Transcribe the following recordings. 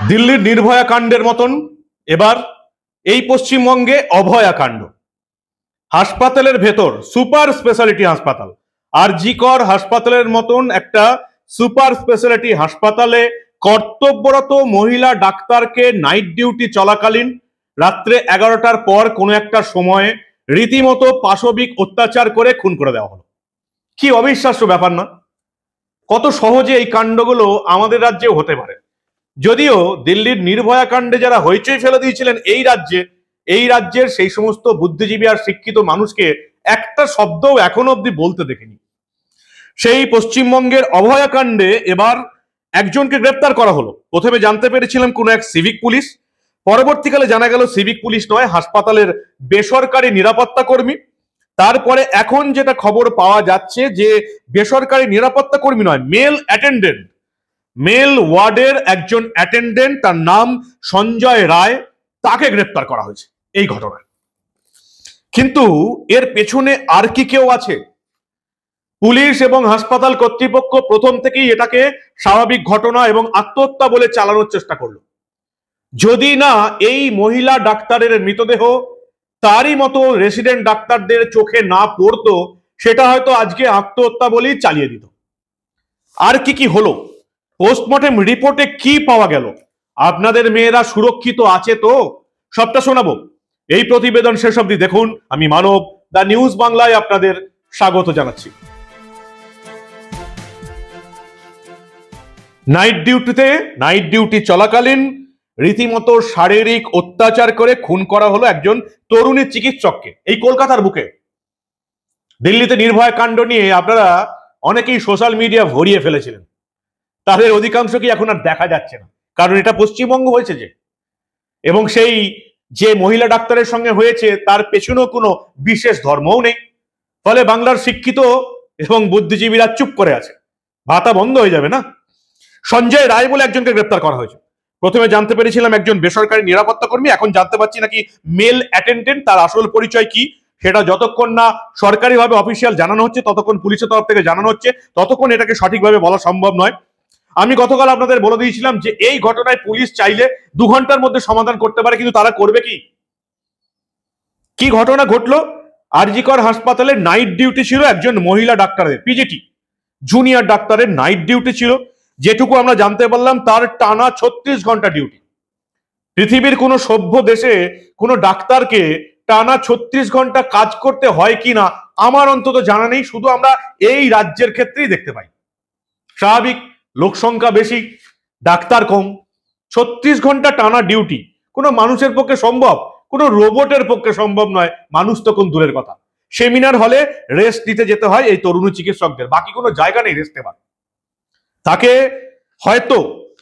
দিল্লির নির্ভয়া কাণ্ডের মতন এবার এই পশ্চিমবঙ্গে অভয়া কাণ্ড। হাসপাতালের ভেতর সুপার স্পেশালিটি হাসপাতাল, আরজি কর হাসপাতালের মতন একটা সুপার স্পেশালিটি হাসপাতালে কর্তব্যরত মহিলা ডাক্তারকে নাইট ডিউটি চলাকালীন রাত্রে 11টার পর কোনো একটা সময়ে রীতিমতো পাশবিক অত্যাচার করে খুন করে দেওয়া হলো। কি অবিশ্বাস্য ব্যাপার না? কত সহজে এই কাণ্ডগুলো আমাদের রাজ্যেও হতে পারে। যদিও দিল্লির নির্ভয়া কাণ্ডে যারা হইচই ফেলে দিয়েছিলেন এই রাজ্যের সেই সমস্ত বুদ্ধিজীবী আর শিক্ষিত মানুষকে একটা শব্দও এখনো অব্দি বলতে দেখিনি। সেই পশ্চিমবঙ্গের অভয়া কাণ্ডে এবার একজনকে গ্রেপ্তার করা হলো। প্রথমে জানতে পেরেছিলাম কোনো এক সিভিক পুলিশ, পরবর্তীকালে জানা গেল সিভিক পুলিশ নয়, হাসপাতালের বেসরকারি নিরাপত্তা কর্মী। তারপরে এখন যেটা খবর পাওয়া যাচ্ছে যে বেসরকারি নিরাপত্তা কর্মী নয়, মেল ওয়ার্ডের একজন অ্যাটেন্ডেন্ট, তার নাম সঞ্জয় রায়, তাকে গ্রেপ্তার করা হয়েছে এই ঘটনায়। কিন্তু এর পেছনে আর কি কেউ আছে? পুলিশ এবং হাসপাতাল কর্তৃপক্ষ প্রথম থেকেই এটাকে স্বাভাবিক ঘটনা এবং আত্মহত্যা বলে চালানোর চেষ্টা করলো। যদি না এই মহিলা ডাক্তারের মৃতদেহ তারই মতো রেসিডেন্ট ডাক্তারদের চোখে না পড়তো, সেটা হয়তো আজকে আত্মহত্যা বলেই চালিয়ে দিত। আর কি হলো? পোস্টমর্টেম রিপোর্টে কি পাওয়া গেল? আপনাদের মেয়েরা সুরক্ষিত আছে তো? সবটা শোনাবো। এই প্রতিবেদন শেষ অবধি দেখুন। আমি মানব, দ্য নিউজ বাংলায় আপনাদের স্বাগত জানাচ্ছি। নাইট ডিউটি চলাকালীন রীতিমতো শারীরিক অত্যাচার করে খুন করা হলো একজন তরুণী চিকিৎসককে এই কলকাতার বুকে। দিল্লিতে নির্ভয়া কাণ্ড নিয়ে আপনারা অনেকেই সোশ্যাল মিডিয়া ভরিয়ে ফেলেছিলেন, তাদের অধিকাংশকে এখন আর দেখা যাচ্ছে না, কারণ এটা পশ্চিমবঙ্গ হয়েছে এবং সেই যে মহিলা ডাক্তারের সঙ্গে হয়েছে তার পেছনেও কোনো বিশেষ ধর্মও নেই। ফলে বাংলার শিক্ষিত এবং বুদ্ধিজীবীরা চুপ করে আছে, ভাতা বন্ধ হয়ে যাবে না। সঞ্জয় রায় বলে একজনকে গ্রেপ্তার করা হয়েছে। প্রথমে জানতে পেরেছিলাম একজন বেসরকারি নিরাপত্তা কর্মী, এখন জানতে পারছি নাকি মেল অ্যাটেন্ডেন্ট। তার আসল পরিচয় কি সেটা যতক্ষণ না সরকারিভাবে অফিসিয়াল জানানো হচ্ছে, ততক্ষণ পুলিশের তরফ থেকে জানানো হচ্ছে, ততক্ষণ এটাকে সঠিকভাবে বলা সম্ভব নয়। আমি গতকাল আপনাদের বলে দিয়েছিলাম যে এই ঘটনায় পুলিশ চাইলে 2 ঘন্টার মধ্যে সমাধান করতে পারে, কিন্তু তারা করবে কি ঘটনা ঘটলো? আরজি কর হাসপাতালে নাইট ডিউটি ছিল একজন মহিলা ডাক্তারের, পিজিটি জুনিয়র ডাক্তারের নাইট ডিউটি ছিল। যেটুকু আমরা জানতে পারলাম তার টানা 36 ঘন্টা ডিউটি। পৃথিবীর কোনো সভ্য দেশে কোনো ডাক্তারকে টানা 36 ঘন্টা কাজ করতে হয় কিনা আমার অন্তত জানা নেই, শুধু আমরা এই রাজ্যের ক্ষেত্রেই দেখতে পাই। স্বাভাবিক, লোক সংখ্যা বেশি, ডাক্তার কম, 36 ঘন্টা টানা ডিউটি কোনো মানুষের পক্ষে সম্ভব? কোনো রোবটের পক্ষে সম্ভব নয়। মানুষ তখন দূরের কথা। সেমিনার হলে রেস্ট নিতে যেতে হয় এই তরুণী চিকিৎসকদের, বাকি কোনো জায়গা নেই রেস্ট নেবার। তাকে হয়তো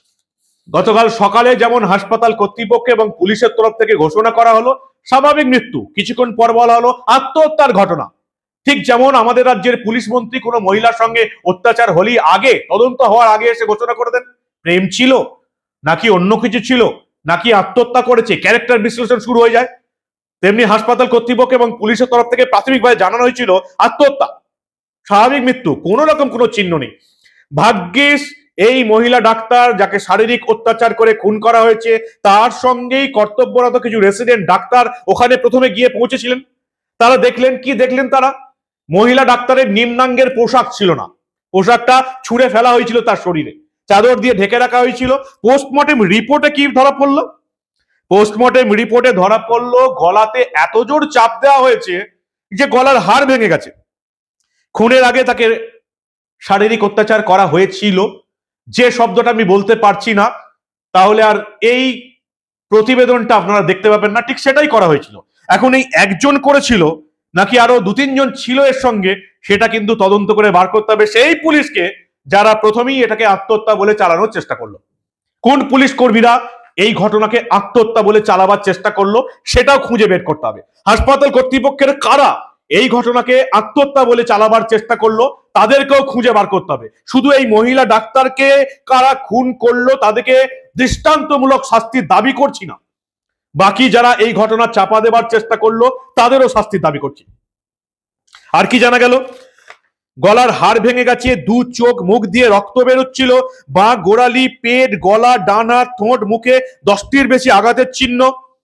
গতকাল সকালে যেমন হাসপাতাল কর্তৃপক্ষ এবং পুলিশের তরফ থেকে ঘোষণা করা হলো স্বাভাবিক মৃত্যু, কিছুক্ষণ পর বলা হলো আত্মহত্যার ঘটনা। ঠিক যেমন আমাদের রাজ্যের পুলিশ মন্ত্রী কোনো মহিলার সঙ্গে অত্যাচার হলেই আগে, তদন্ত হওয়ার আগে এসে ঘোষণা করে দেন প্রেম ছিল নাকি অন্য কিছু ছিল নাকি আত্মহত্যা করেছে, ক্যারেক্টার বিশ্লেষণ শুরু হয়ে যায়। তেমনি হাসপাতাল কর্তৃপক্ষ এবং পুলিশের তরফ থেকে প্রাথমিকভাবে জানানো হয়েছিল আত্মহত্যা, স্বাভাবিক মৃত্যু, কোনো রকম কোনো চিহ্ন নেই। ভাগ্যিস এই মহিলা ডাক্তার যাকে শারীরিক অত্যাচার করে খুন করা হয়েছে তার সঙ্গেই কর্তব্যরত কিছু রেসিডেন্ট ডাক্তার ওখানে প্রথমে গিয়ে পৌঁছেছিলেন। তারা দেখলেন তারা মহিলা ডাক্তারের নিম্নাঙ্গের পোশাক ছিল না, পোশাকটা ছুঁড়ে ফেলা হয়েছিল তার শরীরে, চাদর দিয়ে ঢেকে রাখা হয়েছিল। পোস্টমর্টেম রিপোর্টে কি ধরা পড়লো? পোস্টমর্টেম রিপোর্টে ধরা পড়লো গলাতে এত জোর চাপ দেওয়া হয়েছে যে গলার হাড় ভেঙে গেছে। খুনের আগে তাকে শারীরিক অত্যাচার করা হয়েছিল, যে শব্দটা আমি বলতে পারছি না, তাহলে আর এই প্রতিবেদনটা আপনারা দেখতে পাবেন না, ঠিক সেটাই করা হয়েছিল। এখন এই একজন করেছিল নাকি আরো 2-3 জন ছিল এর সঙ্গে, সেটা কিন্তু তদন্ত করে বার করতে হবে সেই পুলিশকে যারা প্রথমেই এটাকে আত্মহত্যা বলে চালানোর চেষ্টা করলো। কোন পুলিশ কর্মীরা এই ঘটনাকে আত্মহত্যা বলে চালাবার চেষ্টা করলো সেটাও খুঁজে বের করতে হবে। হাসপাতাল কর্তৃপক্ষের কারা এই ঘটনাকে আত্মহত্যা বলে চালাবার চেষ্টা করলো তাদেরকেও খুঁজে বার করতে হবে। শুধু এই মহিলা ডাক্তারকে কারা খুন করলো তাদেরকে দৃষ্টান্তমূলক শাস্তির দাবি করছি না, বাকি যারা এই ঘটনা চাপা দেবার চেষ্টা করলো তাদেরও শাস্তির দাবি করছি। আর কি জানা গেল? গলার হাড় ভেঙে গেছে, দু চোখ মুখ দিয়ে রক্ত বেরোচ্ছিল, বাঁ গোড়ালি, পেট, গলা, ডান হাত, ঠোঁট, মুখে 10টির বেশি আঘাতের চিহ্ন,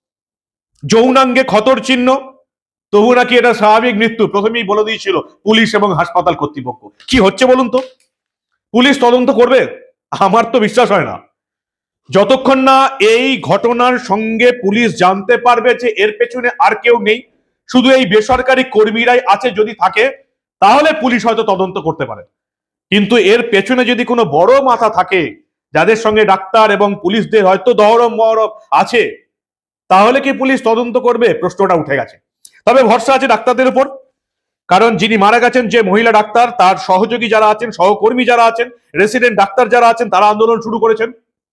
যৌনাঙ্গে ক্ষতর চিহ্ন। তবু নাকি এটা স্বাভাবিক মৃত্যু প্রথমেই বলে দিয়েছিল পুলিশ এবং হাসপাতাল কর্তৃপক্ষ। কি হচ্ছে বলুন তো? পুলিশ তদন্ত করবে? আমার তো বিশ্বাস হয় না। যতক্ষণ না এই ঘটনার সঙ্গে পুলিশ জানতে পারবে যে এর পেছনে আর কেউ নেই, শুধু এই বেসরকারি কর্মীরাই আছে যদি থাকে, তাহলে পুলিশ হয়তো তদন্ত করতে পারে। কিন্তু এর পেছনে যদি কোনো বড় মাথা থাকে, যাদের সঙ্গে ডাক্তার এবং পুলিশদের হয়তো দহরম মহরম আছে, তাহলে কি পুলিশ তদন্ত করবে? প্রশ্নটা উঠে গেছে। তবে ভরসা আছে ডাক্তারদের উপর, কারণ যিনি মারা গেছেন যে মহিলা ডাক্তার, তার সহযোগী যারা আছেন, সহকর্মী যারা আছেন, রেসিডেন্ট ডাক্তার যারা আছেন, তারা আন্দোলন শুরু করেছেন।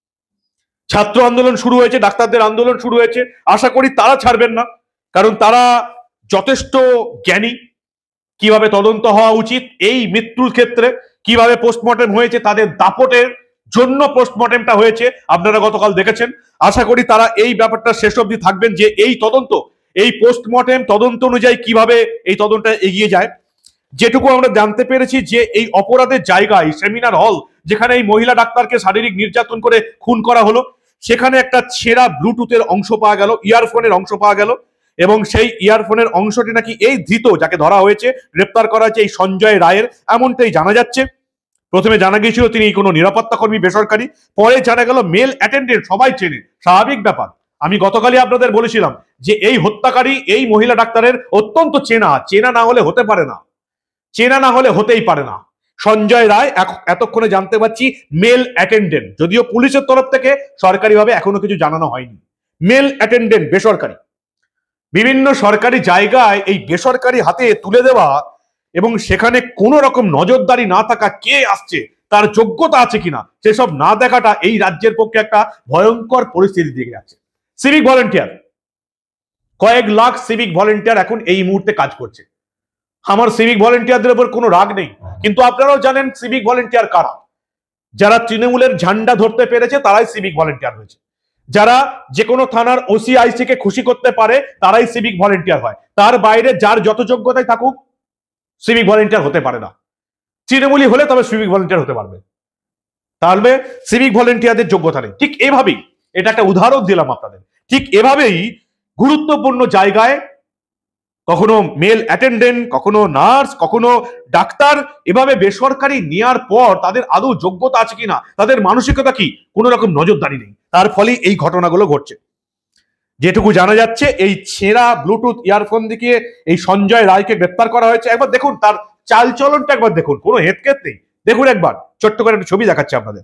ছাত্র আন্দোলন শুরু হয়েছে, ডাক্তারদের আন্দোলন শুরু হয়েছে। আশা করি তারা ছাড়বেন না, কারণ তারা যথেষ্ট জ্ঞানী। কিভাবে তদন্ত হওয়া উচিত এই মৃত্যুর ক্ষেত্রে, কিভাবে পোস্টমর্টেম হয়েছে, তাদের দাপটের জন্য পোস্টমর্টেমটা হয়েছে, আপনারা গতকাল দেখেছেন। আশা করি তারা এই ব্যাপারটা শেষ অবধি থাকবেন, যে এই তদন্ত, এই পোস্টমর্টেম তদন্ত অনুযায়ী কিভাবে এই তদন্তটা এগিয়ে যায়। যেটুকু আমরা জানতে পেরেছি যে এই অপরাধের জায়গায় সেমিনার হল, যেখানে এই মহিলা ডাক্তারকে শারীরিক নির্যাতন করে খুন করা হলো, সেখানে একটা ছেঁড়া ব্লুটুথের অংশ পাওয়া গেল, ইয়ারফোনের অংশ পাওয়া গেল, এবং সেই ইয়ারফোনের অংশটি নাকি এই ধৃত যাকে ধরা হয়েছে, গ্রেপ্তার করা হয়েছে, এই সঞ্জয় রায়ের, এমনটাই জানা যাচ্ছে। প্রথমে জানা গিয়েছিল তিনি কোনো নিরাপত্তা কর্মী বেসরকারি, পরে জানা গেল মেল অ্যাটেন্ডেন্ট, সবাই চেনে, স্বাভাবিক ব্যাপার। আমি গতকালই আপনাদের বলেছিলাম যে এই হত্যাকারী এই মহিলা ডাক্তারের অত্যন্ত চেনা না হলে হতে পারে না, চেনা না হলে হতেই পারে না। সঞ্জয় রায় এতক্ষণে জানতে পারছি মেল অ্যাটেন্ডেন্ট, যদিও পুলিশের তরফ থেকে সরকারিভাবে এখনো কিছু জানানো হয়নি। মেল অ্যাটেন্ডেন্ট বেসরকারি, বিভিন্ন সরকারি জায়গায় এই বেসরকারি হাতে তুলে দেওয়া, এবং সেখানে কোনো রকম নজরদারি না থাকা, কে আসছে, তার যোগ্যতা আছে কিনা, সেসব না দেখাটা এই রাজ্যের পক্ষে একটা ভয়ঙ্কর পরিস্থিতি দিকে যাচ্ছে। সিভিক ভলেন্টিয়ার, কয়েক লাখ সিভিক ভলেন্টিয়ার এখন এই মুহূর্তে কাজ করছে। আমার সিভিক ভলেন্টিয়ারদের উপর কোনো রাগ নেই, কিন্তু আপনারাও জানেন সিভিক ভলেন্টিয়ার কারা। যারা তৃণমূলের ঝান্ডা ধরতে পেরেছে তারাই সিভিক ভলেন্টিয়ার হয়েছে। যারা যে কোনো থানার ওসি আইসি কে খুশি করতে পারে তারাই সিভিক ভলেন্টিয়ার হয়। তার বাইরে যার যত যোগ্যতাই থাকুক সিভিক ভলেন্টিয়ার হতে পারে না। তৃণমূলী হলে তবে সিভিক ভলেন্টিয়ার হতে পারবে, তাহলে সিভিক ভলেন্টিয়ারদের যোগ্যতা নেই। ঠিক এভাবেই, এটা একটা উদাহরণ দিলাম আপনাদের, ঠিক এভাবেই গুরুত্বপূর্ণ জায়গায় কখনো মেল অ্যাটেন্ডেন্ট, কখনো নার্স, কখনো ডাক্তার, এভাবে বেসরকারি নেওয়ার পর তাদের আদৌ যোগ্যতা আছে কিনা, তাদের মানসিকতা কি, কোনো রকম নজরদারি নেই। তার ফলে এই ঘটনাগুলো ঘটছে। যেটুকু জানা যাচ্ছে, এই ছেঁড়া ব্লুটুথ ইয়ারফোন দিকে এই সঞ্জয় রায়কে গ্রেপ্তার করা হয়েছে। একবার দেখুন তার চালচলনটা, একবার দেখুন, কোনো হেতকেত নেই। দেখুন একবার, ছোট্ট করে একটা ছবি দেখাচ্ছে আপনাদের।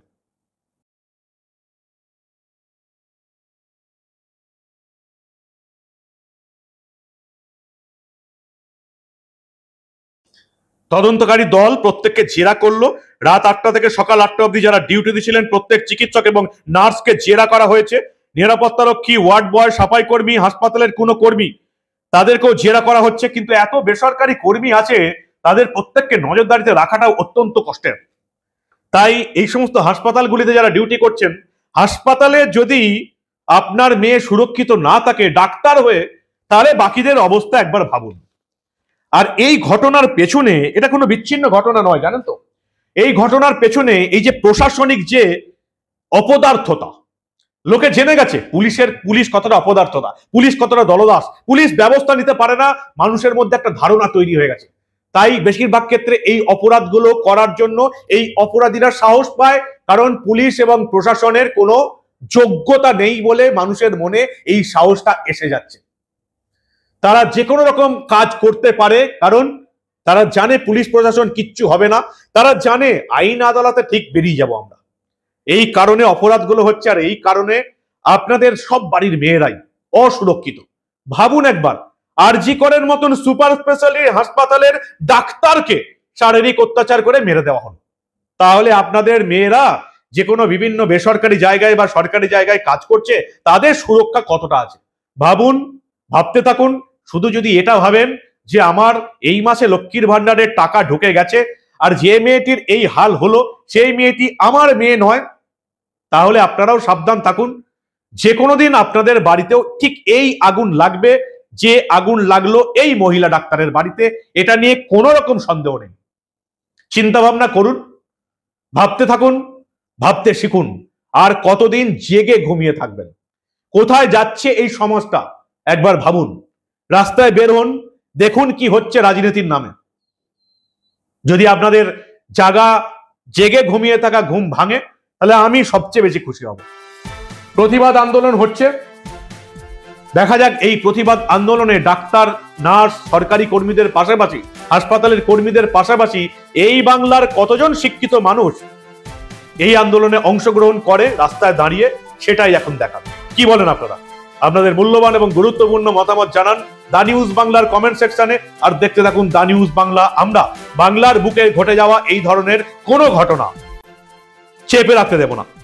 তদন্তকারী দল প্রত্যেককে জেরা করলো। রাত 8টা থেকে সকাল 8টা অবধি যারা ডিউটিতে ছিলেন প্রত্যেক চিকিৎসক এবং নার্সকে জেরা করা হয়েছে। নিরাপত্তারক্ষী, ওয়ার্ড বয়, সাফাই কর্মী, হাসপাতালের কোনো কর্মী, তাদেরকেও জেরা করা হচ্ছে। কিন্তু এত বেসরকারি কর্মী আছে, তাদের প্রত্যেককে নজরদারিতে রাখাটাও অত্যন্ত কষ্টের। তাই এই সমস্ত হাসপাতালগুলিতে যারা ডিউটি করছেন, হাসপাতালে যদি আপনার মেয়ে সুরক্ষিত না থাকে ডাক্তার হয়ে, তাহলে বাকিদের অবস্থা একবার ভাবুন। আর এই ঘটনার পেছনে, এটা কোনো বিচ্ছিন্ন ঘটনা নয়, জানেন তো, এই ঘটনার পেছনে এই যে প্রশাসনিক যে অপদার্থতা, লোকে জেনে গেছে পুলিশ কতটা অপদার্থতা, পুলিশ কতটা দলদাস, পুলিশ ব্যবস্থা নিতে পারে না, মানুষের মধ্যে একটা ধারণা তৈরি হয়ে গেছে। তাই বেশিরভাগ ক্ষেত্রে এই অপরাধগুলো করার জন্য এই অপরাধীরা সাহস পায়, কারণ পুলিশ এবং প্রশাসনের কোনো যোগ্যতা নেই বলে মানুষের মনে এই সাহসটা এসে যাচ্ছে। তারা যে কোনো রকম কাজ করতে পারে, কারণ তারা জানে পুলিশ প্রশাসন কিচ্ছু হবে না, তারা জানে আইন আদালতে ঠিক বেরিয়ে যাব আমরা। এই কারণে অপরাধগুলো হচ্ছে, আর এই কারণে আপনাদের সব বাড়ির মেয়েরাই অসুরক্ষিত। ভাবুন একবার, আরজি করের মতন সুপার স্পেশালিটি হাসপাতালের ডাক্তারকে শারীরিক অত্যাচার করে মেরে দেওয়া হলো, তাহলে আপনাদের মেয়েরা যে কোনো বিভিন্ন বেসরকারি জায়গায় বা সরকারি জায়গায় কাজ করছে, তাদের সুরক্ষা কতটা আছে ভাবুন, ভাবতে থাকুন। শুধু যদি এটা ভাবেন যে আমার এই মাসে লক্ষ্মীর ভান্ডারের টাকা ঢুকে গেছে, আর যে মেয়েটির এই হাল হলো সেই মেয়েটি আমার মেয়ে নয়, তাহলে আপনারাও সাবধান থাকুন। যে কোনো দিন আপনাদের বাড়িতেও ঠিক এই আগুন লাগবে, যে আগুন লাগলো এই মহিলা ডাক্তারের বাড়িতে, এটা নিয়ে কোনো রকম সন্দেহ নেই। চিন্তা ভাবনা করুন, ভাবতে থাকুন, ভাবতে শিখুন। আর কতদিন জেগে ঘুমিয়ে থাকবেন? কোথায় যাচ্ছে এই সমাজটা একবার ভাবুন। রাস্তায় বের হন, দেখুন কি হচ্ছে রাজনীতির নামে। যদি আপনাদের জেগে ঘুমিয়ে থাকা ঘুম ভাঙে, তাহলে আমি সবচেয়ে বেশি খুশি হব। প্রতিবাদ আন্দোলন হচ্ছে, দেখা যাক এই প্রতিবাদ আন্দোলনে ডাক্তার, নার্স, সরকারি কর্মীদের পাশাপাশি, হাসপাতালের কর্মীদের পাশাপাশি এই বাংলার কতজন শিক্ষিত মানুষ এই আন্দোলনে অংশগ্রহণ করে রাস্তায় দাঁড়িয়ে, সেটাই এখন দেখা। কি বলেন আপনারা? আপনাদের মূল্যবান এবং গুরুত্বপূর্ণ মতামত জানান দা নিউজ বাংলার কমেন্ট সেকশনে। আর দেখতে থাকুন দা নিউজ বাংলা। আমরা বাংলার বুকে ঘটে যাওয়া এই ধরনের কোনো ঘটনা চেপে রাখতে দেব না।